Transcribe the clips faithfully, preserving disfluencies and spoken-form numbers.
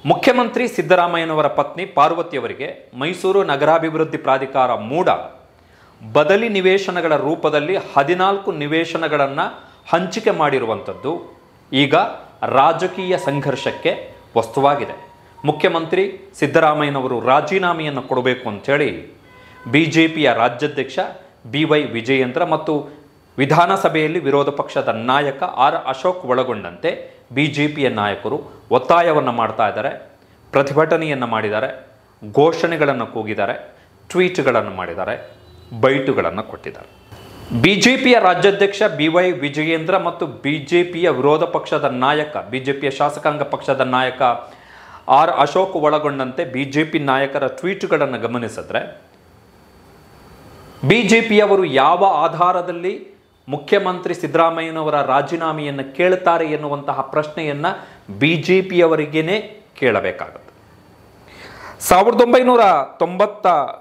ಮುಖ್ಯಮಂತ್ರಿ ಸಿದ್ದರಾಮಯ್ಯನವರ ಪತ್ನಿ ಪಾರ್ವತಿಯವರಿಗೆ ಮೈಸೂರು ನಗರಾಭಿವೃದ್ಧಿ ಪ್ರಾಧಿಕಾರ ಮೂಡ ಬದಲಿ ನಿವೇಶನಗಳ ರೂಪದಲ್ಲಿ ಹದಿನಾಲ್ಕು ನಿವೇಶನಗಳನ್ನು ಹಂಚಿಕೆ ಮಾಡಿರುವಂಥದ್ದು ಈಗ ರಾಜಕೀಯ ಸಂಘರ್ಷಕ್ಕೆ ವಸ್ತುವಾಗಿದೆ. ಮುಖ್ಯಮಂತ್ರಿ ಸಿದ್ದರಾಮಯ್ಯನವರು ರಾಜೀನಾಮೆಯನ್ನು ಕೊಡಬೇಕು ಅಂಥೇಳಿ ಬಿ ಜೆ ಪಿಯ ರಾಜ್ಯಾಧ್ಯಕ್ಷ ಬಿ ವೈ ವಿಜಯೇಂದ್ರ ಮತ್ತು ವಿಧಾನಸಭೆಯಲ್ಲಿ ವಿರೋಧ ಪಕ್ಷದ ನಾಯಕ ಆರ್ ಅಶೋಕ್ ಒಳಗೊಂಡಂತೆ ಬಿ ಜೆ ಪಿಯ ನಾಯಕರು ಒತ್ತಾಯವನ್ನು ಮಾಡ್ತಾ ಇದ್ದಾರೆ, ಪ್ರತಿಭಟನೆಯನ್ನು ಮಾಡಿದ್ದಾರೆ, ಘೋಷಣೆಗಳನ್ನು ಕೂಗಿದ್ದಾರೆ, ಟ್ವೀಟ್ಗಳನ್ನು ಮಾಡಿದ್ದಾರೆ, ಬೈಟುಗಳನ್ನು ಕೊಟ್ಟಿದ್ದಾರೆ. ಬಿ ಜೆ ಪಿಯ ರಾಜ್ಯಾಧ್ಯಕ್ಷ ಬಿ ವೈ ವಿಜಯೇಂದ್ರ ಮತ್ತು ಬಿ ಜೆ ಪಿಯ ವಿರೋಧ ಪಕ್ಷದ ನಾಯಕ ಬಿ ಜೆ ಪಿಯ ಶಾಸಕಾಂಗ ಪಕ್ಷದ ನಾಯಕ ಆರ್ ಅಶೋಕ್ ಒಳಗೊಂಡಂತೆ ಬಿ ಜೆ ಪಿ ನಾಯಕರ ಟ್ವೀಟ್ಗಳನ್ನು ಗಮನಿಸಿದ್ರೆ ಬಿ ಜೆ ಪಿಯವರು ಯಾವ ಆಧಾರದಲ್ಲಿ ಮುಖ್ಯಮಂತ್ರಿ ಸಿದ್ದರಾಮಯ್ಯನವರ ರಾಜೀನಾಮೆಯನ್ನು ಕೇಳುತ್ತಾರೆ ಎನ್ನುವಂತಹ ಪ್ರಶ್ನೆಯನ್ನು ಬಿ ಜೆ ಪಿಯವರಿಗೇನೆ ಕೇಳಬೇಕಾಗುತ್ತೆ. ಸಾವಿರದ ಒಂಬೈನೂರ ತೊಂಬತ್ತ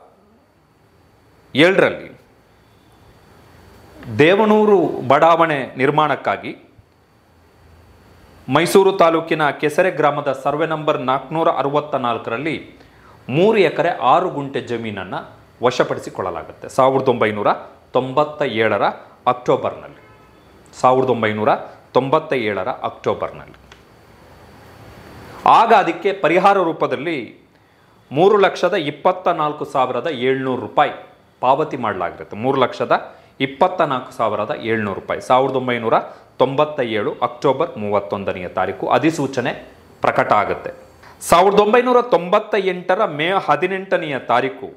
ಏಳರಲ್ಲಿ ದೇವನೂರು ಬಡಾವಣೆ ನಿರ್ಮಾಣಕ್ಕಾಗಿ ಮೈಸೂರು ತಾಲೂಕಿನ ಕೆಸರೆ ಗ್ರಾಮದ ಸರ್ವೆ ನಂಬರ್ ನಾಲ್ಕುನೂರ ಅರವತ್ತ ನಾಲ್ಕರಲ್ಲಿ ಮೂರು ಎಕರೆ ಆರು ಗುಂಟೆ ಜಮೀನನ್ನು ವಶಪಡಿಸಿಕೊಳ್ಳಲಾಗುತ್ತೆ. ಸಾವಿರದ ಒಂಬೈನೂರ ತೊಂಬತ್ತ ಏಳರ ಅಕ್ಟೋಬರ್ನಲ್ಲಿ ಸಾವಿರದ ಒಂಬೈನೂರ ತೊಂಬತ್ತ ಏಳರ ಅಕ್ಟೋಬರ್ನಲ್ಲಿ ಆಗ ಅದಕ್ಕೆ ಪರಿಹಾರ ರೂಪದಲ್ಲಿ ಮೂರು ಲಕ್ಷದ ಇಪ್ಪತ್ತ ನಾಲ್ಕು ಸಾವಿರದ ಏಳ್ನೂರು ರೂಪಾಯಿ ಪಾವತಿ ಮಾಡಲಾಗಿರುತ್ತೆ. ಮೂರು ಲಕ್ಷದ ಇಪ್ಪತ್ತ ನಾಲ್ಕು ಸಾವಿರದ ಏಳ್ನೂರು ರೂಪಾಯಿ ಸಾವಿರದ ಒಂಬೈನೂರ ತೊಂಬತ್ತ ಏಳು ಅಕ್ಟೋಬರ್ ಮೂವತ್ತೊಂದನೆಯ ತಾರೀಕು ಅಧಿಸೂಚನೆ ಪ್ರಕಟ ಆಗುತ್ತೆ. ಸಾವಿರದ ಒಂಬೈನೂರ ತೊಂಬತ್ತ ಎಂಟರ ಮೇ ಹದಿನೆಂಟನೆಯ ತಾರೀಕು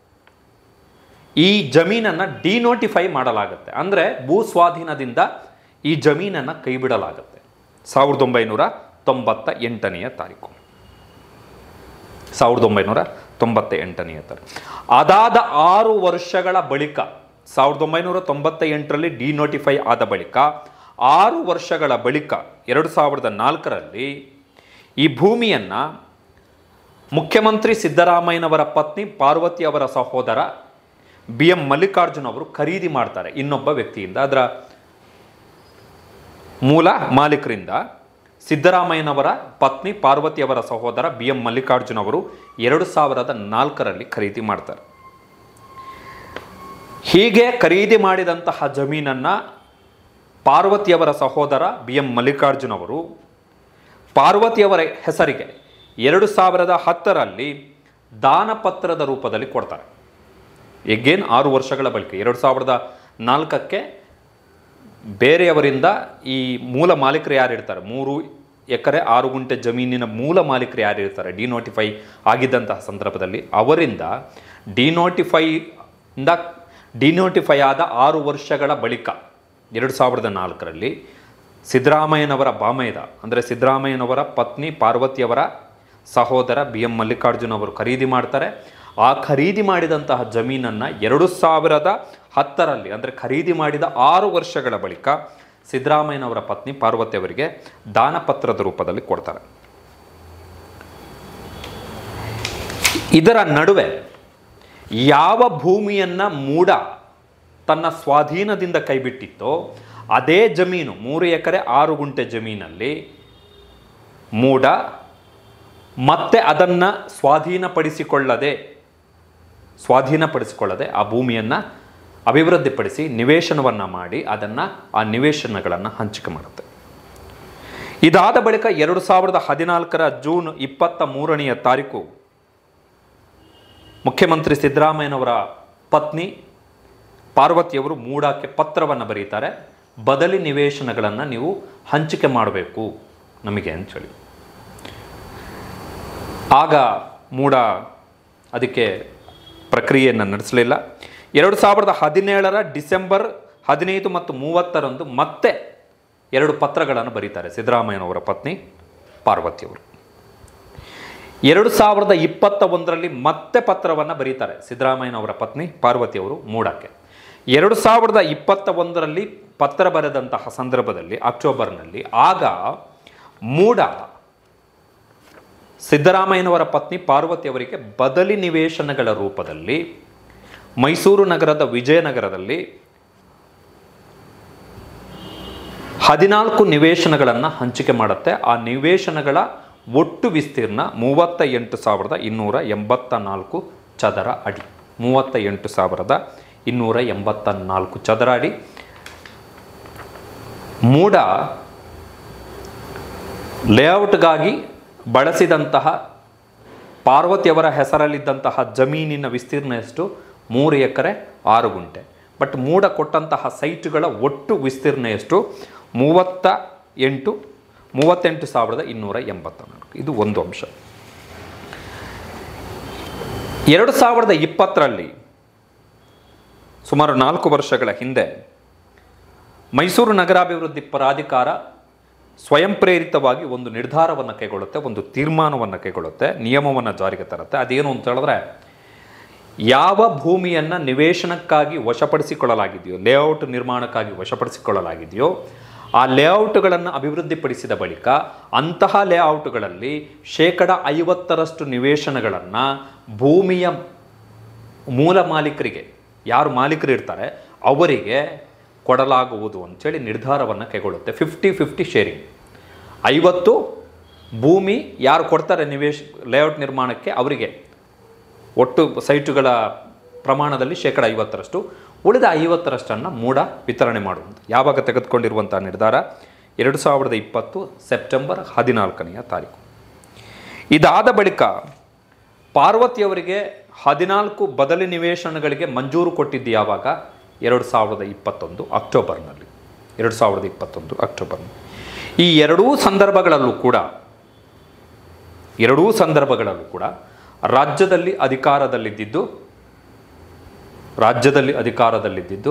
ಈ ಜಮೀನನ್ನು ಡಿನೋಟಿಫೈ ಮಾಡಲಾಗುತ್ತೆ. ಅಂದರೆ ಭೂ ಸ್ವಾಧೀನದಿಂದ ಈ ಜಮೀನನ್ನು ಕೈಬಿಡಲಾಗುತ್ತೆ. ಸಾವಿರದ ಒಂಬೈನೂರ ತೊಂಬತ್ತ ಎಂಟನೆಯ ತಾರೀಕು ಸಾವಿರದ ಒಂಬೈನೂರ ತೊಂಬತ್ತ ಎಂಟನೆಯ ತಾರೀಕು ಅದಾದ ಆರು ವರ್ಷಗಳ ಬಳಿಕ ಸಾವಿರದ ಒಂಬೈನೂರ ತೊಂಬತ್ತ ಎಂಟರಲ್ಲಿ ಡಿನೋಟಿಫೈ ಆದ ಬಳಿಕ ಆರು ವರ್ಷಗಳ ಬಳಿಕ ಎರಡು ಸಾವಿರದ ನಾಲ್ಕರಲ್ಲಿ ಈ ಭೂಮಿಯನ್ನು ಮುಖ್ಯಮಂತ್ರಿ ಸಿದ್ದರಾಮಯ್ಯನವರ ಪತ್ನಿ ಪಾರ್ವತಿ ಅವರ ಸಹೋದರ ಬಿ ಎಂ ಮಲ್ಲಿಕಾರ್ಜುನ್ ಅವರು ಖರೀದಿ ಮಾಡ್ತಾರೆ ಇನ್ನೊಬ್ಬ ವ್ಯಕ್ತಿಯಿಂದ. ಅದರ ಮೂಲ ಮಾಲೀಕರಿಂದ ಸಿದ್ದರಾಮಯ್ಯನವರ ಪತ್ನಿ ಪಾರ್ವತಿಯವರ ಸಹೋದರ ಬಿ ಎಂ ಮಲ್ಲಿಕಾರ್ಜುನ್ ಅವರು ಎರಡು ಸಾವಿರದ ನಾಲ್ಕರಲ್ಲಿ ಖರೀದಿ ಮಾಡ್ತಾರೆ. ಹೀಗೆ ಖರೀದಿ ಮಾಡಿದಂತಹ ಜಮೀನನ್ನು ಪಾರ್ವತಿಯವರ ಸಹೋದರ ಬಿ ಎಂ ಮಲ್ಲಿಕಾರ್ಜುನ್ ಅವರು ಪಾರ್ವತಿಯವರ ಹೆಸರಿಗೆ ಎರಡು ಸಾವಿರದ ಹತ್ತರಲ್ಲಿ ದಾನಪತ್ರದ ರೂಪದಲ್ಲಿ ಕೊಡ್ತಾರೆ. ಎಗೇನ್ ಆರು ವರ್ಷಗಳ ಬಳಿಕ ಎರಡು ಸಾವಿರದ ನಾಲ್ಕಕ್ಕೆ ಬೇರೆಯವರಿಂದ ಈ ಮೂಲ ಮಾಲೀಕರು ಯಾರಿರ್ತಾರೆ, ಮೂರು ಎಕರೆ ಆರು ಗುಂಟೆ ಜಮೀನಿನ ಮೂಲ ಮಾಲೀಕರು ಯಾರಿರ್ತಾರೆ ಡಿನೋಟಿಫೈ ಆಗಿದ್ದಂತಹ ಸಂದರ್ಭದಲ್ಲಿ ಅವರಿಂದ ಡಿನೋಟಿಫೈಯಿಂದ ಡಿನೋಟಿಫೈ ಆದ ಆರು ವರ್ಷಗಳ ಬಳಿಕ ಎರಡು ಸಾವಿರದ ನಾಲ್ಕರಲ್ಲಿ ಸಿದ್ದರಾಮಯ್ಯನವರ ಬಾಮೈದ ಅಂದರೆ ಸಿದ್ದರಾಮಯ್ಯನವರ ಪತ್ನಿ ಪಾರ್ವತಿಯವರ ಸಹೋದರ ಬಿ ಎಂ ಮಲ್ಲಿಕಾರ್ಜುನ್ ಅವರು ಖರೀದಿ ಮಾಡ್ತಾರೆ. ಆ ಖರೀದಿ ಮಾಡಿದಂತಹ ಜಮೀನನ್ನು ಎರಡು ಸಾವಿರದ ಹತ್ತರಲ್ಲಿ ಅಂದರೆ ಖರೀದಿ ಮಾಡಿದ ಆರು ವರ್ಷಗಳ ಬಳಿಕ ಸಿದ್ದರಾಮಯ್ಯನವರ ಪತ್ನಿ ಪಾರ್ವತಿಯವರಿಗೆ ದಾನಪತ್ರದ ರೂಪದಲ್ಲಿ ಕೊಡ್ತಾರೆ. ಇದರ ನಡುವೆ ಯಾವ ಭೂಮಿಯನ್ನು ಮೂಡ ತನ್ನ ಸ್ವಾಧೀನದಿಂದ ಕೈಬಿಟ್ಟಿತ್ತೋ ಅದೇ ಜಮೀನು ಮೂರು ಎಕರೆ ಆರು ಗುಂಟೆ ಜಮೀನಲ್ಲಿ ಮೂಡ ಮತ್ತೆ ಅದನ್ನು ಸ್ವಾಧೀನಪಡಿಸಿಕೊಳ್ಳದೆ ಸ್ವಾಧೀನಪಡಿಸಿಕೊಳ್ಳದೆ ಆ ಭೂಮಿಯನ್ನು ಅಭಿವೃದ್ಧಿಪಡಿಸಿ ನಿವೇಶನವನ್ನು ಮಾಡಿ ಅದನ್ನು ಆ ನಿವೇಶನಗಳನ್ನು ಹಂಚಿಕೆ ಮಾಡುತ್ತೆ. ಇದಾದ ಬಳಿಕ ಎರಡು ಸಾವಿರದ ಹದಿನಾಲ್ಕರ ಜೂನ್ ಇಪ್ಪತ್ತ ಮೂರನೆಯ ತಾರೀಕು ಮುಖ್ಯಮಂತ್ರಿ ಸಿದ್ದರಾಮಯ್ಯನವರ ಪತ್ನಿ ಪಾರ್ವತಿಯವರು ಮೂಡಕ್ಕೆ ಪತ್ರವನ್ನು ಬರೀತಾರೆ, ಬದಲಿ ನಿವೇಶನಗಳನ್ನು ನೀವು ಹಂಚಿಕೆ ಮಾಡಬೇಕು ನಮಗೆ ಅಂಥೇಳಿ. ಆಗ ಮೂಡ ಅದಕ್ಕೆ ಪ್ರಕ್ರಿಯೆಯನ್ನು ನಡೆಸಲಿಲ್ಲ. ಎರಡು ಸಾವಿರದ ಹದಿನೇಳರ ಡಿಸೆಂಬರ್ ಹದಿನೈದು ಮತ್ತು ಮೂವತ್ತರಂದು ಮತ್ತೆ ಎರಡು ಪತ್ರಗಳನ್ನು ಬರೀತಾರೆ ಸಿದ್ದರಾಮಯ್ಯನವರ ಪತ್ನಿ ಪಾರ್ವತಿಯವರು. ಎರಡು ಸಾವಿರದ ಇಪ್ಪತ್ತ ಒಂದರಲ್ಲಿ ಮತ್ತೆ ಪತ್ರವನ್ನು ಬರೀತಾರೆ ಸಿದ್ದರಾಮಯ್ಯನವರ ಪತ್ನಿ ಪಾರ್ವತಿಯವರು ಮೂಡಕ್ಕೆ. ಎರಡು ಸಾವಿರದ ಇಪ್ಪತ್ತ ಒಂದರಲ್ಲಿ ಪತ್ರ ಬರೆದಂತಹ ಸಂದರ್ಭದಲ್ಲಿ ಅಕ್ಟೋಬರ್ನಲ್ಲಿ ಆಗ ಮೂಡ ಸಿದ್ದರಾಮಯ್ಯನವರ ಪತ್ನಿ ಪಾರ್ವತಿಯವರಿಗೆ ಬದಲಿ ನಿವೇಶನಗಳ ರೂಪದಲ್ಲಿ ಮೈಸೂರು ನಗರದ ವಿಜಯನಗರದಲ್ಲಿ ಹದಿನಾಲ್ಕು ನಿವೇಶನಗಳನ್ನು ಹಂಚಿಕೆ ಮಾಡುತ್ತೆ. ಆ ನಿವೇಶನಗಳ ಒಟ್ಟು ವಿಸ್ತೀರ್ಣ ಮೂವತ್ತ ಎಂಟು ಸಾವಿರದ ಇನ್ನೂರ ಎಂಬತ್ತ ನಾಲ್ಕು ಚದರ ಅಡಿ. ಮೂವತ್ತ ಎಂಟು ಸಾವಿರದ ಇನ್ನೂರ ಎಂಬತ್ತ ನಾಲ್ಕು ಚದರ ಅಡಿ. ಮೂಡ ಲೇಔಟ್ಗಾಗಿ ಬಳಸಿದಂತಹ ಪಾರ್ವತಿಯವರ ಹೆಸರಲ್ಲಿದ್ದಂತಹ ಜಮೀನಿನ ವಿಸ್ತೀರ್ಣ ಎಷ್ಟು? ಮೂರು ಎಕರೆ ಆರು ಗುಂಟೆ. ಬಟ್ ಮೂಡ ಕೊಟ್ಟಂತಹ ಸೈಟ್ಗಳ ಒಟ್ಟು ವಿಸ್ತೀರ್ಣ ಎಷ್ಟು? ಮೂವತ್ತ ಎಂಟು ಮೂವತ್ತೆಂಟು ಸಾವಿರದ ಇನ್ನೂರ ಎಂಬತ್ತ ನಾಲ್ಕು. ಇದು ಒಂದು ಅಂಶ. ಎರಡು ಸಾವಿರದ ಇಪ್ಪತ್ತರಲ್ಲಿ ಸುಮಾರು ನಾಲ್ಕು ವರ್ಷಗಳ ಹಿಂದೆ ಮೈಸೂರು ನಗರಾಭಿವೃದ್ಧಿ ಪ್ರಾಧಿಕಾರ ಸ್ವಯಂ ಪ್ರೇರಿತವಾಗಿ ಒಂದು ನಿರ್ಧಾರವನ್ನು ಕೈಗೊಳ್ಳುತ್ತೆ, ಒಂದು ತೀರ್ಮಾನವನ್ನು ಕೈಗೊಳ್ಳುತ್ತೆ, ನಿಯಮವನ್ನು ಜಾರಿಗೆ ತರುತ್ತೆ. ಅದೇನು ಅಂತ ಹೇಳಿದ್ರೆ, ಯಾವ ಭೂಮಿಯನ್ನು ನಿವೇಶನಕ್ಕಾಗಿ ವಶಪಡಿಸಿಕೊಳ್ಳಲಾಗಿದೆಯೋ, ಲೇಔಟ್ ನಿರ್ಮಾಣಕ್ಕಾಗಿ ವಶಪಡಿಸಿಕೊಳ್ಳಲಾಗಿದೆಯೋ, ಆ ಲೇಔಟ್ಗಳನ್ನು ಅಭಿವೃದ್ಧಿಪಡಿಸಿದ ಬಳಿಕ ಅಂತಹ ಲೇಔಟ್ಗಳಲ್ಲಿ ಶೇಕಡ ಐವತ್ತರಷ್ಟು ನಿವೇಶನಗಳನ್ನು ಭೂಮಿಯ ಮೂಲ ಮಾಲೀಕರಿಗೆ, ಯಾರು ಮಾಲೀಕರು ಇರ್ತಾರೆ ಅವರಿಗೆ ಕೊಡಲಾಗುವುದು ಅಂಥೇಳಿ ನಿರ್ಧಾರವನ್ನು ಕೈಗೊಳ್ಳುತ್ತೆ. Fifty fifty sharing. ಐವತ್ತು ಭೂಮಿ ಯಾರು ಕೊಡ್ತಾರೆ ನಿವೇಶ ಲೇಔಟ್ ನಿರ್ಮಾಣಕ್ಕೆ ಅವರಿಗೆ ಒಟ್ಟು ಸೈಟುಗಳ ಪ್ರಮಾಣದಲ್ಲಿ ಶೇಕಡ ಐವತ್ತರಷ್ಟು, ಉಳಿದ ಐವತ್ತರಷ್ಟನ್ನು ಮೂಡ ವಿತರಣೆ ಮಾಡುವುದು. ಯಾವಾಗ ತೆಗೆದುಕೊಂಡಿರುವಂಥ ನಿರ್ಧಾರ? ಎರಡು ಸಾವಿರದ ಇಪ್ಪತ್ತು ಸೆಪ್ಟೆಂಬರ್ ಹದಿನಾಲ್ಕನೆಯ ತಾರೀಕು. ಇದಾದ ಬಳಿಕ ಪಾರ್ವತಿಯವರಿಗೆ ಹದಿನಾಲ್ಕು ಬದಲಿ ನಿವೇಶನಗಳಿಗೆ ಮಂಜೂರು ಕೊಟ್ಟಿದ್ದು ಯಾವಾಗ? ಎರಡು ಸಾವಿರದ ಇಪ್ಪತ್ತೊಂದು ಅಕ್ಟೋಬರ್ನಲ್ಲಿ. ಎರಡು ಸಾವಿರದ ಇಪ್ಪತ್ತೊಂದು ಅಕ್ಟೋಬರ್ನಲ್ಲಿ. ಈ ಎರಡೂ ಸಂದರ್ಭಗಳಲ್ಲೂ ಕೂಡ ಎರಡೂ ಸಂದರ್ಭಗಳಲ್ಲೂ ಕೂಡ ರಾಜ್ಯದಲ್ಲಿ ಅಧಿಕಾರದಲ್ಲಿದ್ದಿದ್ದು ರಾಜ್ಯದಲ್ಲಿ ಅಧಿಕಾರದಲ್ಲಿದ್ದಿದ್ದು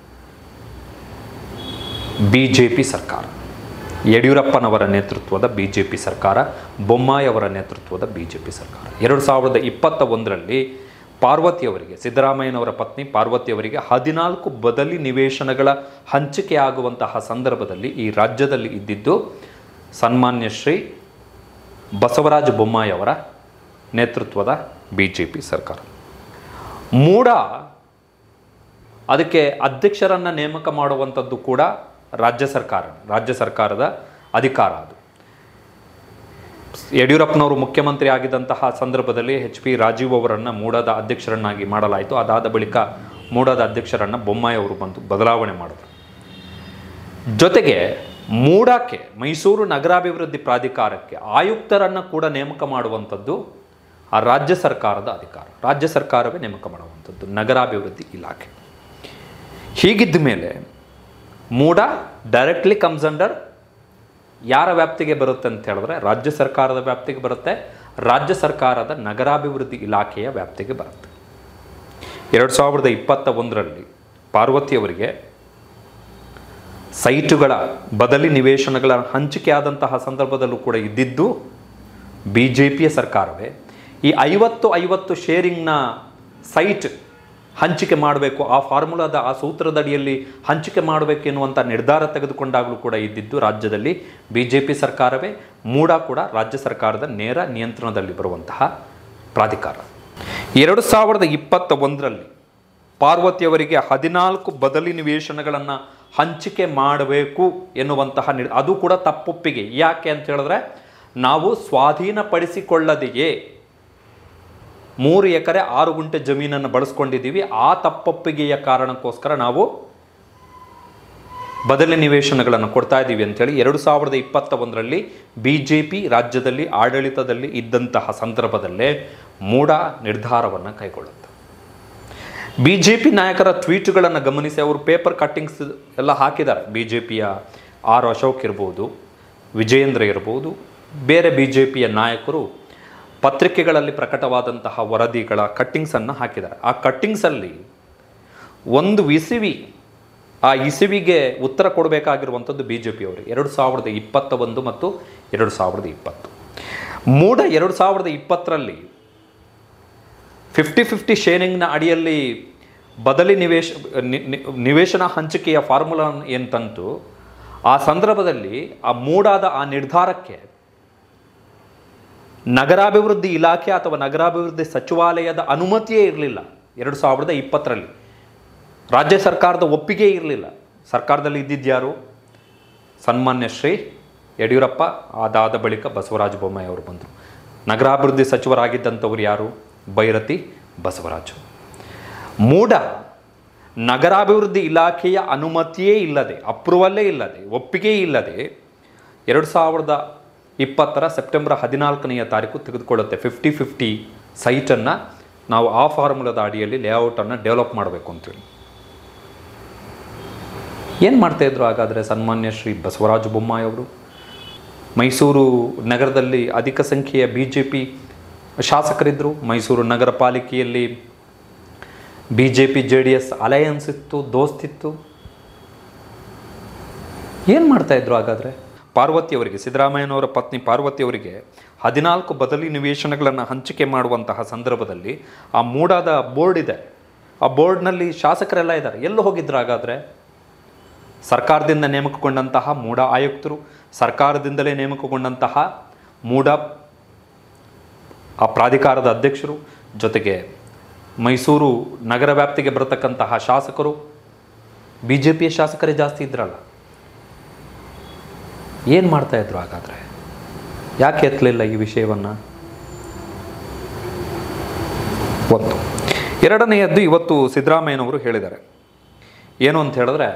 ಬಿ ಜೆ ಪಿ ಸರ್ಕಾರ. ಯಡಿಯೂರಪ್ಪನವರ ನೇತೃತ್ವದ ಬಿ ಜೆ ಪಿ ಸರ್ಕಾರ, ಬೊಮ್ಮಾಯಿ ಅವರ ನೇತೃತ್ವದ ಬಿ ಜೆ ಪಿ ಸರ್ಕಾರ. ಎರಡು ಸಾವಿರದ ಇಪ್ಪತ್ತ ಒಂದರಲ್ಲಿ ಪಾರ್ವತಿಯವರಿಗೆ, ಸಿದ್ದರಾಮಯ್ಯನವರ ಪತ್ನಿ ಪಾರ್ವತಿಯವರಿಗೆ ಹದಿನಾಲ್ಕು ಬದಲಿ ನಿವೇಶನಗಳ ಹಂಚಿಕೆ ಆಗುವಂತಹ ಸಂದರ್ಭದಲ್ಲಿ ಈ ರಾಜ್ಯದಲ್ಲಿ ಇದ್ದಿದ್ದು ಸನ್ಮಾನ್ಯ ಶ್ರೀ ಬಸವರಾಜ ಬೊಮ್ಮಾಯಿ ಅವರ ನೇತೃತ್ವದ ಬಿ ಜೆ ಪಿ ಸರ್ಕಾರ. ಮೂಡ ಅದಕ್ಕೆ ಅಧ್ಯಕ್ಷರನ್ನು ನೇಮಕ ಮಾಡುವಂಥದ್ದು ಕೂಡ ರಾಜ್ಯ ಸರ್ಕಾರ ರಾಜ್ಯ ಸರ್ಕಾರದ ಅಧಿಕಾರ. ಅದು ಯಡಿಯೂರಪ್ಪನವರು ಮುಖ್ಯಮಂತ್ರಿ ಆಗಿದ್ದಂತಹ ಸಂದರ್ಭದಲ್ಲಿ ಎಚ್ ಪಿ ರಾಜೀವ್ ಅವರನ್ನು ಮೂಡದ ಅಧ್ಯಕ್ಷರನ್ನಾಗಿ ಮಾಡಲಾಯಿತು. ಅದಾದ ಬಳಿಕ ಮೂಡದ ಅಧ್ಯಕ್ಷರನ್ನು ಬೊಮ್ಮಾಯಿ ಅವರು ಬಂದು ಬದಲಾವಣೆ ಮಾಡಿದರು. ಜೊತೆಗೆ ಮೂಡಕ್ಕೆ, ಮೈಸೂರು ನಗರಾಭಿವೃದ್ಧಿ ಪ್ರಾಧಿಕಾರಕ್ಕೆ ಆಯುಕ್ತರನ್ನು ಕೂಡ ನೇಮಕ ಮಾಡುವಂಥದ್ದು ಆ ರಾಜ್ಯ ಸರ್ಕಾರದ ಅಧಿಕಾರ. ರಾಜ್ಯ ಸರ್ಕಾರವೇ ನೇಮಕ ಮಾಡುವಂಥದ್ದು ನಗರಾಭಿವೃದ್ಧಿ ಇಲಾಖೆ. ಹೀಗಿದ್ದ ಮೇಲೆ ಮೂಡ ಡೈರೆಕ್ಟ್ಲಿ ಕಮ್ಸ್ ಅಂಡರ್ ಯಾರ ವ್ಯಾಪ್ತಿಗೆ ಬರುತ್ತೆ ಅಂತ ಹೇಳಿದ್ರೆ ರಾಜ್ಯ ಸರ್ಕಾರದ ವ್ಯಾಪ್ತಿಗೆ ಬರುತ್ತೆ, ರಾಜ್ಯ ಸರ್ಕಾರದ ನಗರಾಭಿವೃದ್ಧಿ ಇಲಾಖೆಯ ವ್ಯಾಪ್ತಿಗೆ ಬರುತ್ತೆ. ಎರಡು ಸಾವಿರದ ಇಪ್ಪತ್ತ ಒಂದರಲ್ಲಿ ಪಾರ್ವತಿಯವರಿಗೆ ಸೈಟುಗಳ ಬದಲಿ ನಿವೇಶನಗಳ ಹಂಚಿಕೆ ಆದಂತಹ ಸಂದರ್ಭದಲ್ಲೂ ಕೂಡ ಇದ್ದಿದ್ದು ಬಿ ಜೆ ಪಿಯ ಸರ್ಕಾರವೇ. ಈ ಐವತ್ತು ಐವತ್ತು ಶೇರಿಂಗ್ನ ಸೈಟ್ ಹಂಚಿಕೆ ಮಾಡಬೇಕು, ಆ ಫಾರ್ಮುಲಾದ ಆ ಸೂತ್ರದಡಿಯಲ್ಲಿ ಹಂಚಿಕೆ ಮಾಡಬೇಕು ಎನ್ನುವಂಥ ನಿರ್ಧಾರ ತೆಗೆದುಕೊಂಡಾಗಲೂ ಕೂಡ ಇದ್ದಿದ್ದು ರಾಜ್ಯದಲ್ಲಿ ಬಿ ಜೆ ಪಿ ಸರ್ಕಾರವೇ. ಮೂಡ ಕೂಡ ರಾಜ್ಯ ಸರ್ಕಾರದ ನೇರ ನಿಯಂತ್ರಣದಲ್ಲಿ ಬರುವಂತಹ ಪ್ರಾಧಿಕಾರ. ಎರಡು ಸಾವಿರದ ಇಪ್ಪತ್ತ ಒಂದರಲ್ಲಿ ಪಾರ್ವತಿಯವರಿಗೆ ಹದಿನಾಲ್ಕು ಬದಲಿ ನಿವೇಶನಗಳನ್ನು ಹಂಚಿಕೆ ಮಾಡಬೇಕು ಎನ್ನುವಂತಹ ನಿರ್ ಅದು ಕೂಡ ತಪ್ಪೊಪ್ಪಿಗೆ. ಯಾಕೆ ಅಂತ ಹೇಳಿದ್ರೆ, ನಾವು ಸ್ವಾಧೀನಪಡಿಸಿಕೊಳ್ಳದೆಯೇ ಮೂರು ಎಕರೆ ಆರು ಗುಂಟೆ ಜಮೀನನ್ನು ಬಳಸ್ಕೊಂಡಿದ್ದೀವಿ, ಆ ತಪ್ಪೊಪ್ಪಿಗೆಯ ಕಾರಣಕ್ಕೋಸ್ಕರ ನಾವು ಬದಲಿ ನಿವೇಶನಗಳನ್ನು ಕೊಡ್ತಾ ಇದ್ದೀವಿ ಅಂಥೇಳಿ ಎರಡು ಸಾವಿರದ ಇಪ್ಪತ್ತ ಒಂದರಲ್ಲಿ ಬಿ ಜೆ ಪಿ ರಾಜ್ಯದಲ್ಲಿ ಆಡಳಿತದಲ್ಲಿ ಇದ್ದಂತಹ ಸಂದರ್ಭದಲ್ಲೇ ಮೂಡ ನಿರ್ಧಾರವನ್ನು ಕೈಗೊಳ್ಳುತ್ತೆ. ಬಿ ಜೆ ಪಿ ನಾಯಕರ ಟ್ವೀಟ್ಗಳನ್ನು ಗಮನಿಸಿ ಅವರು ಪೇಪರ್ ಕಟ್ಟಿಂಗ್ಸ್ ಎಲ್ಲ ಹಾಕಿದ್ದಾರೆ. ಬಿ ಜೆ ಪಿಯ ಆರ್ ಅಶೋಕ್ ಇರ್ಬೋದು, ವಿಜಯೇಂದ್ರ ಇರ್ಬೋದು, ಬೇರೆ ಬಿ ಜೆ ಪಿಯ ನಾಯಕರು ಪತ್ರಿಕೆಗಳಲ್ಲಿ ಪ್ರಕಟವಾದಂತಹ ವರದಿಗಳ ಕಟ್ಟಿಂಗ್ಸನ್ನು ಹಾಕಿದ್ದಾರೆ. ಆ ಕಟ್ಟಿಂಗ್ಸಲ್ಲಿ ಒಂದು ಇಸಿವಿ ಆ ಇಸಿವಿಗೆ ಉತ್ತರ ಕೊಡಬೇಕಾಗಿರುವಂಥದ್ದು ಬಿ ಜೆ ಪಿಯವರು ಎರಡು ಸಾವಿರದ ಇಪ್ಪತ್ತ ಒಂದು ಮತ್ತು ಎರಡು ಸಾವಿರದ ಇಪ್ಪತ್ತು. ಮೂಡ ಎರಡು ಸಾವಿರದ ಇಪ್ಪತ್ತರಲ್ಲಿ ಫಿಫ್ಟಿ ಫಿಫ್ಟಿ ಶೇರಿಂಗ್ನ ಅಡಿಯಲ್ಲಿ ಬದಲಿ ನಿವೇಶ ನಿವೇಶನ ಹಂಚಿಕೆಯ ಫಾರ್ಮುಲಾ ಏನು ತಂತು, ಆ ಸಂದರ್ಭದಲ್ಲಿ ಆ ಮೂಡಾದ ಆ ನಿರ್ಧಾರಕ್ಕೆ ನಗರಾಭಿವೃದ್ಧಿ ಇಲಾಖೆ ಅಥವಾ ನಗರಾಭಿವೃದ್ಧಿ ಸಚಿವಾಲಯದ ಅನುಮತಿಯೇ ಇರಲಿಲ್ಲ. ಎರಡು ಸಾವಿರದ ಇಪ್ಪತ್ತರಲ್ಲಿ ರಾಜ್ಯ ಸರ್ಕಾರದ ಒಪ್ಪಿಗೆ ಇರಲಿಲ್ಲ. ಸರ್ಕಾರದಲ್ಲಿ ಇದ್ದಿದ್ಯಾರು? ಸನ್ಮಾನ್ಯ ಶ್ರೀ ಯಡಿಯೂರಪ್ಪ, ಅದಾದ ಬಳಿಕ ಬಸವರಾಜ ಬೊಮ್ಮಾಯಿ ಅವರು ಬಂದರು. ನಗರಾಭಿವೃದ್ಧಿ ಸಚಿವರಾಗಿದ್ದಂಥವ್ರು ಯಾರು? ಬೈರತಿ ಬಸವರಾಜು. ಮೂಡ ನಗರಾಭಿವೃದ್ಧಿ ಇಲಾಖೆಯ ಅನುಮತಿಯೇ ಇಲ್ಲದೆ, ಅಪ್ರೂವಲ್ಲೇ ಇಲ್ಲದೆ, ಒಪ್ಪಿಗೆ ಇಲ್ಲದೆ ಎರಡು ಸಾವಿರದ ಇಪ್ಪತ್ತರ ಸೆಪ್ಟೆಂಬರ್ ಹದಿನಾಲ್ಕನೆಯ ತಾರೀಕು ತೆಗೆದುಕೊಳ್ಳುತ್ತೆ. ಫಿಫ್ಟಿ ಫಿಫ್ಟಿ ಸೈಟನ್ನು ನಾವು ಆ ಫಾರ್ಮುಲಾದ ಅಡಿಯಲ್ಲಿ ಲೇಔಟನ್ನು ಡೆವಲಪ್ ಮಾಡಬೇಕು ಅಂತೇಳಿ ಏನು ಮಾಡ್ತಾಯಿದ್ರು ಹಾಗಾದರೆ ಸನ್ಮಾನ್ಯ ಶ್ರೀ ಬಸವರಾಜ ಬೊಮ್ಮಾಯಿ ಅವರು? ಮೈಸೂರು ನಗರದಲ್ಲಿ ಅಧಿಕ ಸಂಖ್ಯೆಯ ಬಿ ಜೆ ಪಿ ಶಾಸಕರಿದ್ದರು. ಮೈಸೂರು ನಗರ ಪಾಲಿಕೆಯಲ್ಲಿ B J P J D S alliance ಇತ್ತು, ದೋಸ್ತಿತ್ತು. ಏನು ಮಾಡ್ತಾಯಿದ್ರು ಹಾಗಾದರೆ? ಪಾರ್ವತಿಯವರಿಗೆ, ಸಿದ್ದರಾಮಯ್ಯನವರ ಪತ್ನಿ ಪಾರ್ವತಿಯವರಿಗೆ ಹದಿನಾಲ್ಕು ಬದಲಿ ನಿವೇಶನಗಳನ್ನು ಹಂಚಿಕೆ ಮಾಡುವಂತಹ ಸಂದರ್ಭದಲ್ಲಿ ಆ ಮೂಡಾದ ಬೋರ್ಡ್ ಇದೆ, ಆ ಬೋರ್ಡ್ನಲ್ಲಿ ಶಾಸಕರೆಲ್ಲ ಇದ್ದಾರೆ. ಎಲ್ಲೂ ಹೋಗಿದ್ರು ಹಾಗಾದರೆ? ಸರ್ಕಾರದಿಂದ ನೇಮಕಗೊಂಡಂತಹ ಮೂಡ ಆಯುಕ್ತರು, ಸರ್ಕಾರದಿಂದಲೇ ನೇಮಕಗೊಂಡಂತಹ ಮೂಡ ಆ ಪ್ರಾಧಿಕಾರದ ಅಧ್ಯಕ್ಷರು, ಜೊತೆಗೆ ಮೈಸೂರು ನಗರ ವ್ಯಾಪ್ತಿಗೆ ಬರತಕ್ಕಂತಹ ಶಾಸಕರು, ಬಿ ಜೆ ಪಿಯ ಶಾಸಕರೇ ಜಾಸ್ತಿ ಇದ್ರಲ್ಲ. ಏನು ಮಾಡ್ತಾಯಿದ್ರು ಹಾಗಾದರೆ? ಯಾಕೆ ಎತ್ತಲಿಲ್ಲ ಈ ವಿಷಯವನ್ನು? ಒಂದು. ಎರಡನೆಯದ್ದು, ಇವತ್ತು ಸಿದ್ದರಾಮಯ್ಯನವರು ಹೇಳಿದ್ದಾರೆ ಏನು ಅಂತ ಹೇಳಿದ್ರೆ,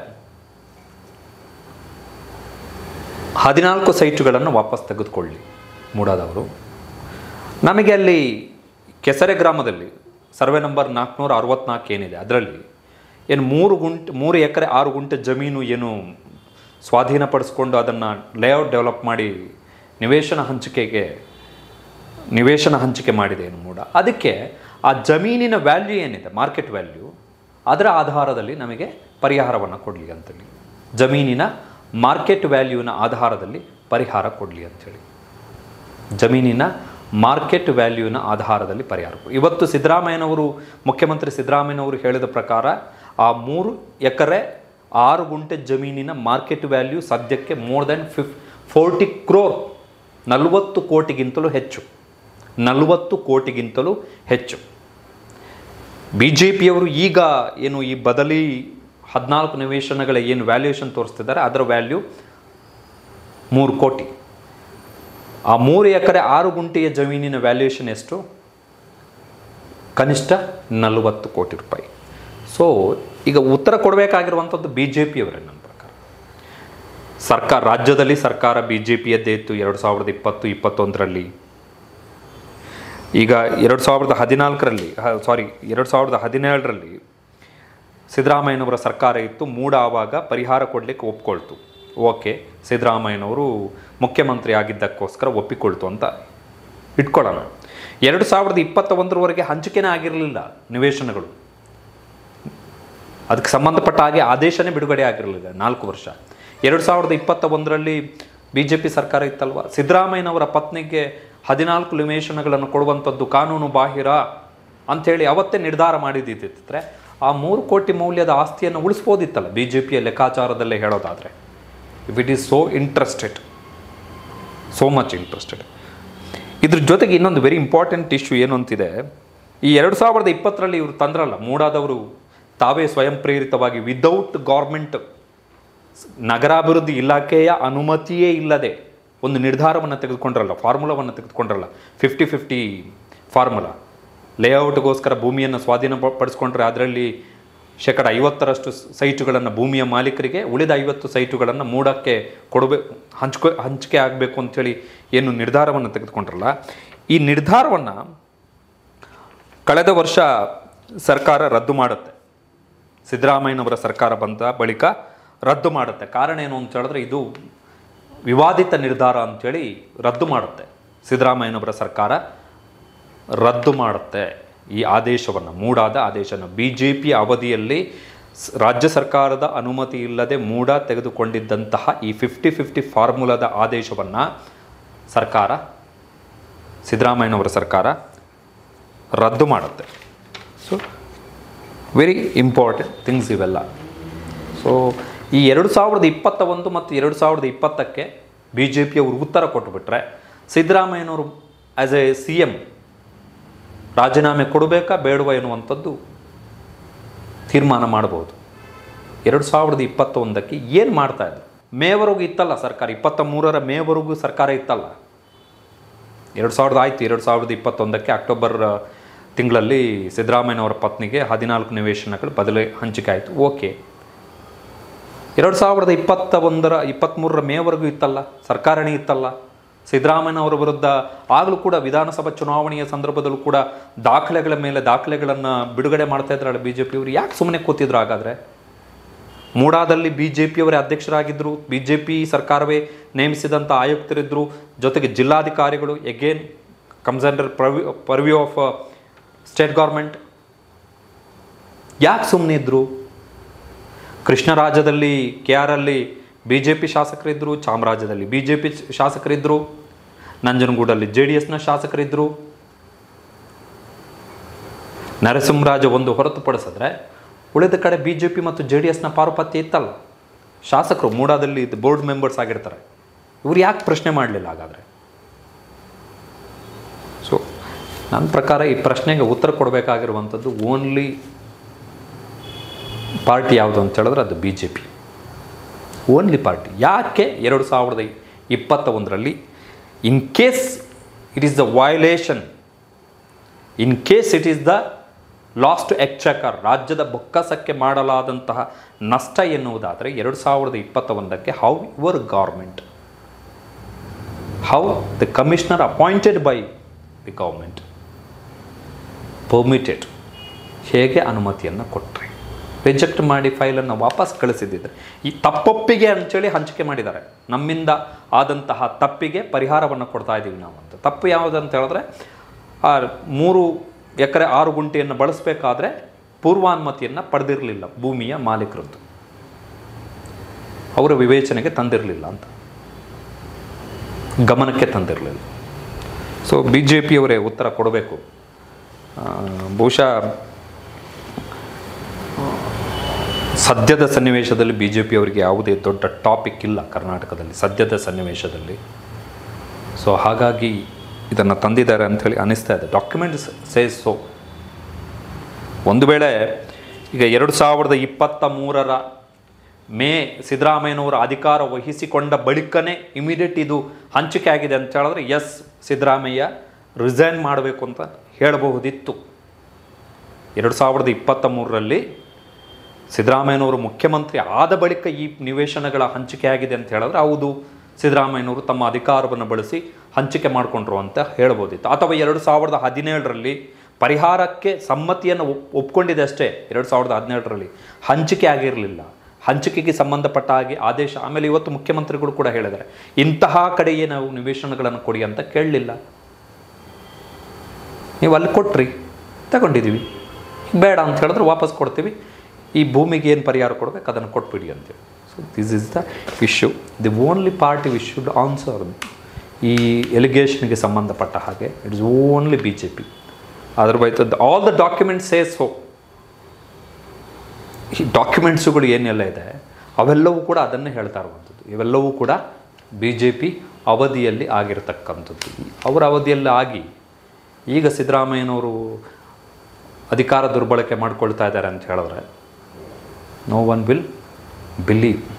ಹದಿನಾಲ್ಕು ಸೈಟುಗಳನ್ನು ವಾಪಸ್ ತೆಗೆದುಕೊಳ್ಳಿ ಮೂಡಾದವರು. ನಮಗೆ ಅಲ್ಲಿ ಕೆಸರೆ ಗ್ರಾಮದಲ್ಲಿ ಸರ್ವೆ ನಂಬರ್ ನಾಲ್ಕುನೂರ ಅರವತ್ತ್ನಾಲ್ಕು ಏನಿದೆ ಅದರಲ್ಲಿ ಏನು ಮೂರು ಗುಂಟೆ ಮೂರು ಎಕರೆ ಆರು ಗುಂಟೆ ಜಮೀನು ಏನು ಸ್ವಾಧೀನಪಡಿಸ್ಕೊಂಡು ಅದನ್ನು ಲೇಔಟ್ ಡೆವಲಪ್ ಮಾಡಿ ನಿವೇಶನ ಹಂಚಿಕೆಗೆ ನಿವೇಶನ ಹಂಚಿಕೆ ಮಾಡಿದೆ ಏನು ಮೂಡ. ಅದಕ್ಕೆ ಆ ಜಮೀನಿನ ವ್ಯಾಲ್ಯೂ ಏನಿದೆ, ಮಾರ್ಕೆಟ್ ವ್ಯಾಲ್ಯೂ, ಅದರ ಆಧಾರದಲ್ಲಿ ನಮಗೆ ಪರಿಹಾರವನ್ನು ಕೊಡಲಿ ಅಂತೇಳಿ, ಜಮೀನಿನ ಮಾರ್ಕೆಟ್ ವ್ಯಾಲ್ಯೂನ ಆಧಾರದಲ್ಲಿ ಪರಿಹಾರ ಕೊಡಲಿ ಅಂಥೇಳಿ, ಜಮೀನಿನ ಮಾರ್ಕೆಟ್ ವ್ಯಾಲ್ಯೂನ ಆಧಾರದಲ್ಲಿ ಪರಿಹಾರ. ಇವತ್ತು ಸಿದ್ದರಾಮಯ್ಯನವರು, ಮುಖ್ಯಮಂತ್ರಿ ಸಿದ್ದರಾಮಯ್ಯನವರು ಹೇಳಿದ ಪ್ರಕಾರ ಆ ಮೂರು ಎಕರೆ ಆರು ಗುಂಟೆ ಜಮೀನಿನ ಮಾರ್ಕೆಟ್ ವ್ಯಾಲ್ಯೂ ಸದ್ಯಕ್ಕೆ more than fif forty crore ನಲವತ್ತು ಕೋಟಿಗಿಂತಲೂ ಹೆಚ್ಚು ನಲವತ್ತು ಕೋಟಿಗಿಂತಲೂ ಹೆಚ್ಚು. ಬಿ ಜೆ ಪಿಯವರು ಈಗ ಏನು ಈ ಬದಲಿ ಹದಿನಾಲ್ಕು ನಿವೇಶನಗಳ ಏನು ವ್ಯಾಲ್ಯೂಯೇಷನ್ ತೋರಿಸ್ತಿದ್ದಾರೆ ಅದರ ವ್ಯಾಲ್ಯೂ ಮೂರು ಕೋಟಿ. ಆ ಮೂರು ಎಕರೆ ಆರು ಗುಂಟೆಯ ಜಮೀನಿನ ವ್ಯಾಲ್ಯೂಯೇಷನ್ ಎಷ್ಟು? ಕನಿಷ್ಠ ನಲವತ್ತು ಕೋಟಿ ರೂಪಾಯಿ. ಸೊ ಈಗ ಉತ್ತರ ಕೊಡಬೇಕಾಗಿರುವಂಥದ್ದು ಬಿ ಜೆ ಪಿಯವರೇ. ನನ್ನ ಪ್ರಕಾರ ಸರ್ಕಾರ, ರಾಜ್ಯದಲ್ಲಿ ಸರ್ಕಾರ ಬಿ ಜೆ ಪಿಯದ್ದೇ ಇತ್ತು ಎರಡು ಸಾವಿರದ ಇಪ್ಪತ್ತು ಇಪ್ಪತ್ತೊಂದರಲ್ಲಿ. ಈಗ ಎರಡು ಸಾವಿರದ ಹದಿನಾಲ್ಕರಲ್ಲಿ ಸಾರಿ ಎರಡು ಸಾವಿರದ ಹದಿನೇಳರಲ್ಲಿ ಸಿದ್ದರಾಮಯ್ಯನವರ ಸರ್ಕಾರ ಇತ್ತು. ಮೂಡ ಆವಾಗ ಪರಿಹಾರ ಕೊಡಲಿಕ್ಕೆ ಒಪ್ಕೊಳ್ತು. ಓಕೆ, ಸಿದ್ದರಾಮಯ್ಯನವರು ಮುಖ್ಯಮಂತ್ರಿ ಆಗಿದ್ದಕ್ಕೋಸ್ಕರ ಒಪ್ಪಿಕೊಳ್ತು ಅಂತ ಇಟ್ಕೊಳ್ಳೋಣ. ಎರಡು ಸಾವಿರದ ಇಪ್ಪತ್ತ ಒಂದರವರೆಗೆ ಹಂಚಿಕೆನೇ ಆಗಿರಲಿಲ್ಲ ನಿವೇಶನಗಳು. ಅದಕ್ಕೆ ಸಂಬಂಧಪಟ್ಟ ಹಾಗೆ ಆದೇಶನೇ ಬಿಡುಗಡೆ ಆಗಿರಲಿಲ್ಲ ನಾಲ್ಕು ವರ್ಷ. ಎರಡು ಸಾವಿರದ ಇಪ್ಪತ್ತ ಒಂದರಲ್ಲಿ ಬಿ ಜೆ ಪಿ ಸರ್ಕಾರ ಇತ್ತಲ್ವ, ಸಿದ್ದರಾಮಯ್ಯನವರ ಪತ್ನಿಗೆ ಹದಿನಾಲ್ಕು ನಿವೇಶನಗಳನ್ನು ಕೊಡುವಂಥದ್ದು ಕಾನೂನು ಬಾಹಿರ ಅಂಥೇಳಿ ಅವತ್ತೇ ನಿರ್ಧಾರ ಮಾಡಿದ್ದಿದ್ದರೆ ಆ ಮೂರು ಕೋಟಿ ಮೌಲ್ಯದ ಆಸ್ತಿಯನ್ನು ಉಳಿಸ್ಬೋದಿತ್ತಲ್ಲ ಬಿ ಜೆ ಪಿಯ ಲೆಕ್ಕಾಚಾರದಲ್ಲೇ ಹೇಳೋದಾದರೆ. If it is so interested, so much interested. ಇದ್ರ ಜೊತೆಗೆ ಇನ್ನೊಂದು ವೆರಿ ಇಂಪಾರ್ಟೆಂಟ್ ಇಶ್ಯೂ ಏನು ಅಂತಿದೆ, ಈ ಎರಡು ಸಾವಿರದ ಇಪ್ಪತ್ತರಲ್ಲಿ ಇವರು ತಂದ್ರಲ್ಲ, ಮೂಡಾದವರು ತಾವೇ ಸ್ವಯಂ ಪ್ರೇರಿತವಾಗಿ ವಿದೌಟ್ ಗೌರ್ಮೆಂಟ್ ನಗರಾಭಿವೃದ್ಧಿ ಇಲಾಖೆಯ ಅನುಮತಿಯೇ ಇಲ್ಲದೆ ಒಂದು ನಿರ್ಧಾರವನ್ನು ತೆಗೆದುಕೊಂಡ್ರಲ್ಲ, ಫಾರ್ಮುಲಾವನ್ನು ತೆಗೆದುಕೊಂಡ್ರಲ್ಲ, ಫಿಫ್ಟಿ ಫಿಫ್ಟಿ ಫಾರ್ಮುಲಾ. ಲೇಔಟ್ಗೋಸ್ಕರ ಭೂಮಿಯನ್ನು ಸ್ವಾಧೀನ ಪಡಿಸ್ಕೊಂಡ್ರೆ ಅದರಲ್ಲಿ ಶೇಕಡ ಐವತ್ತರಷ್ಟು ಸೈಟುಗಳನ್ನು ಭೂಮಿಯ ಮಾಲೀಕರಿಗೆ, ಉಳಿದ ಐವತ್ತು ಸೈಟುಗಳನ್ನು ಮೂಡಕ್ಕೆ ಕೊಡಬೇಕು, ಹಂಚ್ಕೊ ಹಂಚಿಕೆ ಆಗಬೇಕು ಅಂಥೇಳಿ ಏನು ನಿರ್ಧಾರವನ್ನು ತೆಗೆದುಕೊಂಡ್ರಲ್ಲ, ಈ ನಿರ್ಧಾರವನ್ನು ಕಳೆದ ವರ್ಷ ಸರ್ಕಾರ ರದ್ದು ಮಾಡುತ್ತೆ. ಸಿದ್ದರಾಮಯ್ಯನವರ ಸರ್ಕಾರ ಬಂದ ಬಳಿಕ ರದ್ದು ಮಾಡುತ್ತೆ. ಕಾರಣ ಏನು ಅಂತ ಹೇಳಿದ್ರೆ ಇದು ವಿವಾದಿತ ನಿರ್ಧಾರ ಅಂಥೇಳಿ ರದ್ದು ಮಾಡುತ್ತೆ. ಸಿದ್ದರಾಮಯ್ಯನವರ ಸರ್ಕಾರ ರದ್ದು ಮಾಡುತ್ತೆ ಈ ಆದೇಶವನ್ನು, ಮೂಡಾದ ಆದೇಶನ. ಬಿ ಜೆ ಪಿ ಅವಧಿಯಲ್ಲಿ ರಾಜ್ಯ ಸರ್ಕಾರದ ಅನುಮತಿ ಇಲ್ಲದೆ ಮೂಡ ತೆಗೆದುಕೊಂಡಿದ್ದಂತಹ ಈ ಫಿಫ್ಟಿ ಫಿಫ್ಟಿ ಫಾರ್ಮುಲಾದ ಆದೇಶವನ್ನು ಸರ್ಕಾರ, ಸಿದ್ದರಾಮಯ್ಯನವರ ಸರ್ಕಾರ ರದ್ದು ಮಾಡುತ್ತೆ. ಸೊ ವೆರಿ ಇಂಪಾರ್ಟೆಂಟ್ ಥಿಂಗ್ಸ್ ಇವೆಲ್ಲ. ಸೊ ಈ ಎರಡು ಸಾವಿರದ ಇಪ್ಪತ್ತ ಒಂದು ಮತ್ತು ಎರಡು ಸಾವಿರದ ಇಪ್ಪತ್ತಕ್ಕೆ ಬಿ ಜೆ ಪಿಯವರು ಉತ್ತರ ಕೊಟ್ಟುಬಿಟ್ರೆ ಸಿದ್ದರಾಮಯ್ಯನವರು ಆ್ಯಸ್ ಎ ಸಿ ಎಮ್ ರಾಜೀನಾಮೆ ಕೊಡಬೇಕಾ ಬೇಡವಾ ಎನ್ನುವಂಥದ್ದು ತೀರ್ಮಾನ ಮಾಡ್ಬೋದು. ಎರಡು ಸಾವಿರದ ಇಪ್ಪತ್ತೊಂದಕ್ಕೆ ಏನು ಮಾಡ್ತಾಯಿದ್ರು? ಮೇವರೆಗೂ ಇತ್ತಲ್ಲ ಸರ್ಕಾರ, ಇಪ್ಪತ್ತ ಮೂರರ ಮೇವರೆಗೂ ಸರ್ಕಾರ ಇತ್ತಲ್ಲ. ಎರಡು ಸಾವಿರದ ಆಯಿತು ಎರಡು ಸಾವಿರದ ಇಪ್ಪತ್ತೊಂದಕ್ಕೆ ಅಕ್ಟೋಬರ್ ತಿಂಗಳಲ್ಲಿ ಸಿದ್ದರಾಮಯ್ಯನವರ ಪತ್ನಿಗೆ ಹದಿನಾಲ್ಕು ನಿವೇಶನಗಳು ಬದಲಿ ಹಂಚಿಕೆ ಆಯಿತು. ಓಕೆ, ಎರಡು ಸಾವಿರದ ಇಪ್ಪತ್ತ ಒಂದರ ಇಪ್ಪತ್ತ್ಮೂರರ ಮೇವರೆಗೂ ಇತ್ತಲ್ಲ, ಸರ್ಕಾರನೇ ಇತ್ತಲ್ಲ. ಸಿದ್ದರಾಮಯ್ಯನವರ ವಿರುದ್ಧ ಆಗಲೂ ಕೂಡ ವಿಧಾನಸಭಾ ಚುನಾವಣೆಯ ಸಂದರ್ಭದಲ್ಲೂ ಕೂಡ ದಾಖಲೆಗಳ ಮೇಲೆ ದಾಖಲೆಗಳನ್ನು ಬಿಡುಗಡೆ ಮಾಡ್ತಾ ಇದ್ರಲ್ಲ ಬಿ ಜೆ ಪಿಯವರು. ಯಾಕೆ ಸುಮ್ಮನೆ ಕೂತಿದ್ರು ಹಾಗಾದರೆ? ಮೂಡಾದಲ್ಲಿ ಬಿ ಜೆ ಪಿಯವರೇ ಅಧ್ಯಕ್ಷರಾಗಿದ್ದರು, ಬಿ ಜೆ ಪಿ ಸರ್ಕಾರವೇ ನೇಮಿಸಿದಂಥ ಆಯುಕ್ತರಿದ್ದರು, ಜೊತೆಗೆ ಜಿಲ್ಲಾಧಿಕಾರಿಗಳು, again comes under purvi purview of state government. ಯಾಕೆ ಸುಮ್ಮನೆ ಇದ್ದರು? ಕೃಷ್ಣರಾಜದಲ್ಲಿ ಕೆ ಆರ್ ಅಲ್ಲಿ ಬಿ ಜೆ ಪಿ ಶಾಸಕರಿದ್ದರು, ಚಾಮರಾಜದಲ್ಲಿ ಬಿ ಜೆ ಪಿ ಶಾಸಕರಿದ್ದರು, ನಂಜನಗೂಡಲ್ಲಿ ಜೆ ಡಿ ಎಸ್ನ ಶಾಸಕರಿದ್ದರು. ನರಸಿಂಹರಾಜ ಒಂದು ಹೊರತುಪಡಿಸಿದ್ರೆ ಉಳಿದ ಕಡೆ ಬಿ ಜೆ ಪಿ ಮತ್ತು ಜೆ ಡಿ ಎಸ್ನ ಪಾರುಪತ್ಯ ಇತ್ತಲ್ಲ. ಶಾಸಕರು ಮೂಡಾದಲ್ಲಿ ಬೋರ್ಡ್ ಮೆಂಬರ್ಸ್ ಆಗಿರ್ತಾರೆ. ಇವರು ಯಾಕೆ ಪ್ರಶ್ನೆ ಮಾಡಲಿಲ್ಲ ಹಾಗಾದರೆ? ಸೊ ನನ್ನ ಪ್ರಕಾರ ಈ ಪ್ರಶ್ನೆಗೆ ಉತ್ತರ ಕೊಡಬೇಕಾಗಿರುವಂಥದ್ದು ಓನ್ಲಿ ಪಾರ್ಟಿ ಯಾವುದು ಅಂತ ಹೇಳಿದ್ರೆ ಅದು B J P. Only party. ಯಾಕೆ ಎರಡು ಸಾವಿರದ ಇಪ್ಪತ್ತ ಒಂದರಲ್ಲಿ in case it is the violation, in case it is the lost exchequer, ರಾಜ್ಯದ ಬೊಕ್ಕಸಕ್ಕೆ ಮಾಡಲಾದಂತಹ ನಷ್ಟ ಎನ್ನುವುದಾದರೆ ಎರಡು ಸಾವಿರದ ಇಪ್ಪತ್ತ ಒಂದಕ್ಕೆ how your government, how the commissioner appointed by the government permitted, ಹೇಗೆ ಅನುಮತಿಯನ್ನು ಕೊಟ್ಟರೆ, ರಿಜೆಕ್ಟ್ ಮಾಡಿ ಫೈಲನ್ನು ವಾಪಸ್ ಕಳಿಸಿದ್ದಿದ್ರೆ ಈ ತಪ್ಪೊಪ್ಪಿಗೆ ಅಂತೇಳಿ ಹಂಚಿಕೆ ಮಾಡಿದ್ದಾರೆ. ನಮ್ಮಿಂದ ಆದಂತಹ ತಪ್ಪಿಗೆ ಪರಿಹಾರವನ್ನು ಕೊಡ್ತಾ ಇದ್ದೀವಿ ನಾವು ಅಂತ. ತಪ್ಪು ಯಾವುದಂತ ಹೇಳಿದ್ರೆ, ಆ ಮೂರು ಎಕರೆ ಆರು ಗುಂಟೆಯನ್ನು ಬಳಸಬೇಕಾದ್ರೆ ಪೂರ್ವಾನುಮತಿಯನ್ನು ಪಡೆದಿರಲಿಲ್ಲ ಭೂಮಿಯ ಮಾಲೀಕರದ್ದು, ಅವರ ವಿವೇಚನೆಗೆ ತಂದಿರಲಿಲ್ಲ ಅಂತ, ಗಮನಕ್ಕೆ ತಂದಿರಲಿಲ್ಲ. ಸೊ ಬಿ ಜೆ ಪಿಯವರೇ ಉತ್ತರ ಕೊಡಬೇಕು. ಬಹುಶಃ ಸದ್ಯದ ಸನ್ನಿವೇಶದಲ್ಲಿ ಬಿ ಜೆ ಪಿಯವರಿಗೆ ಯಾವುದೇ ದೊಡ್ಡ ಟಾಪಿಕ್ ಇಲ್ಲ ಕರ್ನಾಟಕದಲ್ಲಿ ಸದ್ಯದ ಸನ್ನಿವೇಶದಲ್ಲಿ. ಸೊ ಹಾಗಾಗಿ ಇದನ್ನು ತಂದಿದ್ದಾರೆ ಅಂಥೇಳಿ ಅನ್ನಿಸ್ತಾ ಇದೆ. Documents says so. ಒಂದು ವೇಳೆ ಈಗ ಎರಡು ಸಾವಿರದ ಇಪ್ಪತ್ತ ಮೂರರ ಮೇ ಸಿದ್ದರಾಮಯ್ಯನವರ ಅಧಿಕಾರ ವಹಿಸಿಕೊಂಡ ಬಳಿಕನೇ ಇಮಿಡಿಯೇಟ್ ಇದು ಹಂಚಿಕೆ ಆಗಿದೆ ಅಂತ ಹೇಳಿದ್ರೆ ಎಸ್, ಸಿದ್ದರಾಮಯ್ಯ ರಿಸೈನ್ ಮಾಡಬೇಕು ಅಂತ ಹೇಳಬಹುದಿತ್ತು. ಎರಡು ಸಾವಿರದ ಇಪ್ಪತ್ತ ಮೂರರಲ್ಲಿ ಸಿದ್ದರಾಮಯ್ಯನವರು ಮುಖ್ಯಮಂತ್ರಿ ಆದ ಬಳಿಕ ಈ ನಿವೇಶನಗಳ ಹಂಚಿಕೆ ಆಗಿದೆ ಅಂತ ಹೇಳಿದ್ರೆ ಹೌದು, ಸಿದ್ದರಾಮಯ್ಯನವರು ತಮ್ಮ ಅಧಿಕಾರವನ್ನು ಬಳಸಿ ಹಂಚಿಕೆ ಮಾಡಿಕೊಂಡ್ರು ಅಂತ ಹೇಳ್ಬೋದಿತ್ತು. ಅಥವಾ ಎರಡು ಸಾವಿರದ ಹದಿನೇಳರಲ್ಲಿ ಪರಿಹಾರಕ್ಕೆ ಸಮ್ಮತಿಯನ್ನು ಒಪ್ ಒಪ್ಕೊಂಡಿದೆ ಅಷ್ಟೇ. ಎರಡು ಸಾವಿರದ ಹದಿನೇಳರಲ್ಲಿ ಹಂಚಿಕೆ ಆಗಿರಲಿಲ್ಲ. ಹಂಚಿಕೆಗೆ ಸಂಬಂಧಪಟ್ಟ ಹಾಗೆ ಆದೇಶ. ಆಮೇಲೆ ಇವತ್ತು ಮುಖ್ಯಮಂತ್ರಿಗಳು ಕೂಡ ಹೇಳಿದ್ದಾರೆ, ಇಂತಹ ಕಡೆಯೇ ನಾವು ನಿವೇಶನಗಳನ್ನು ಕೊಡಿ ಅಂತ ಕೇಳಲಿಲ್ಲ. ನೀವು ಅಲ್ಲಿ ಕೊಟ್ರಿ, ತಗೊಂಡಿದ್ದೀವಿ, ಬೇಡ ಅಂತ ಹೇಳಿದ್ರೆ ವಾಪಸ್ ಕೊಡ್ತೀವಿ, ಈ ಭೂಮಿಗೆ ಏನು ಪರಿಹಾರ ಕೊಡಬೇಕು ಅದನ್ನು ಕೊಟ್ಬಿಡಿ ಅಂತೇಳಿ. So this is the issue. The only party which should answer ಈ ಎಲಿಗೇಷನ್ಗೆ ಸಂಬಂಧಪಟ್ಟ ಹಾಗೆ it is only B J P. Otherwise all the documents says so. ಈ ಡಾಕ್ಯುಮೆಂಟ್ಸುಗಳು ಏನೆಲ್ಲ ಇದೆ ಅವೆಲ್ಲವೂ ಕೂಡ ಅದನ್ನೇ ಹೇಳ್ತಾ ಇರುವಂಥದ್ದು. ಇವೆಲ್ಲವೂ ಕೂಡ ಬಿ ಜೆ ಪಿ ಅವಧಿಯಲ್ಲಿ ಆಗಿರತಕ್ಕಂಥದ್ದು. ಅವರ ಅವಧಿಯಲ್ಲಿ ಆಗಿ ಈಗ ಸಿದ್ದರಾಮಯ್ಯನವರು ಅಧಿಕಾರ ದುರ್ಬಳಕೆ ಮಾಡ್ಕೊಳ್ತಾ ಇದ್ದಾರೆ ಅಂತ ಹೇಳಿದ್ರೆ ನೋ ಒನ್ ವಿಲ್ ಬಿಲೀವ್.